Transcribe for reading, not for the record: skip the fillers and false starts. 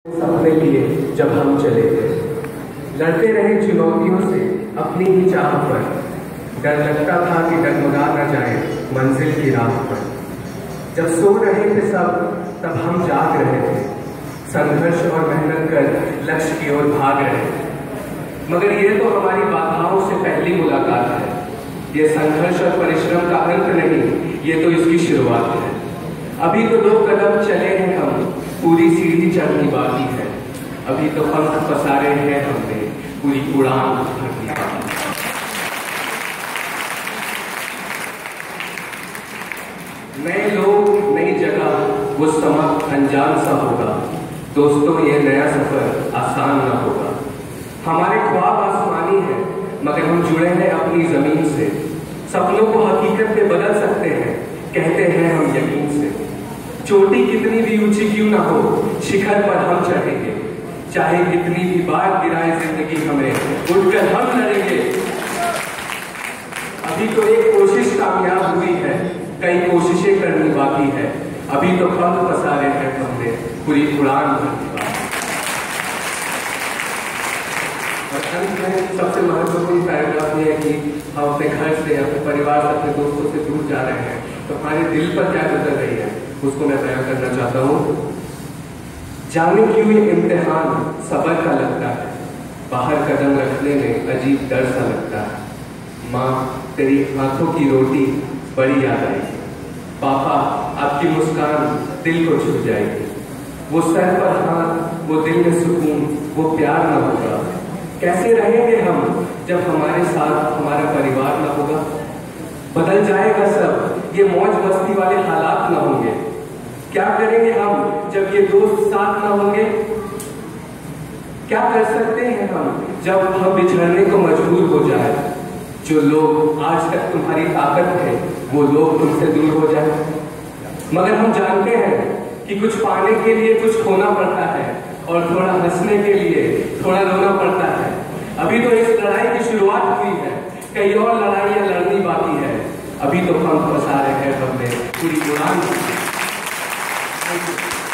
सपने लिए जब हम चले थे, लड़ते रहे चुनौतियों से अपनी ही चाह पर। डर लगता था कि डगमगा न जाए मंजिल की राह पर। जब सो रहे थे सब तब हम जाग रहे थे, संघर्ष और मेहनत कर लक्ष्य की ओर भाग रहे थे। मगर ये तो हमारी बाधाओं से पहली मुलाकात है। ये संघर्ष और परिश्रम का अंत नहीं, ये तो इसकी शुरुआत है। अभी तो 2 कदम चले हैं हम, पूरी सीढ़ी चढ़नी बाकी है। अभी तो पंख पसारे हैं हमने, पूरी उड़ान भरनी बाकी है। नए लोग, नई जगह, वो समा अनजान सा होगा। दोस्तों, ये नया सफर आसान ना होगा। हमारे ख्वाब आसमानी है, मगर हम जुड़े हैं अपनी जमीन से। सपनों को हकीकत में बदल सकते हैं, कहते हैं हम यकीन से। चोटी कितनी भी ऊंची क्यों ना हो, शिखर पर हम चढ़ेंगे। चाहे कितनी भी बार गिराए जिंदगी हमें, उठकर हम लड़ेंगे। अभी तो एक कोशिश कामयाब हुई है, कई कोशिशें करनी बाकी है। अभी तो पंख पसारे हैं हमने, पूरी उड़ान भरनी बाकी है। और अंत में सबसे महत्वपूर्ण पैराग्राफ ये है कि हम अपने घर से, अपने परिवार से, अपने दोस्तों से दूर जा रहे हैं, तो हमारे दिल पर क्या गुजर रही है उसको मैं बयां करना चाहता हूँ। जाने क्यों ये इम्तिहान सब्र का लगता है, बाहर कदम रखने में अजीब डर सा लगता है। माँ, तेरी हाथों की रोटी बड़ी याद आएगी। पापा, आपकी मुस्कान दिल को छू जाएगी। वो सर पर हाथ, वो दिल में सुकून, वो प्यार ना होगा। कैसे रहेंगे हम जब हमारे साथ हमारा परिवार ना होगा। बदल जाएगा सब, ये मौज मस्ती वाले हालात ना होंगे। क्या करेंगे हम जब ये दोस्त साथ ना होंगे। क्या कर सकते हैं हम जब हम बिछड़ने को मजबूर हो जाए। जो लोग आज तक तुम्हारी ताकत थे, वो लोग तुमसे दूर हो जाए। मगर हम जानते हैं कि कुछ पाने के लिए कुछ खोना पड़ता है, और थोड़ा हंसने के लिए थोड़ा रोना पड़ता है। अभी तो इस लड़ाई की शुरुआत हुई है, कई और लड़ाइयां लड़नी बाकी है। अभी तो पंख पसारे हैं हमने, पूरी उड़ान।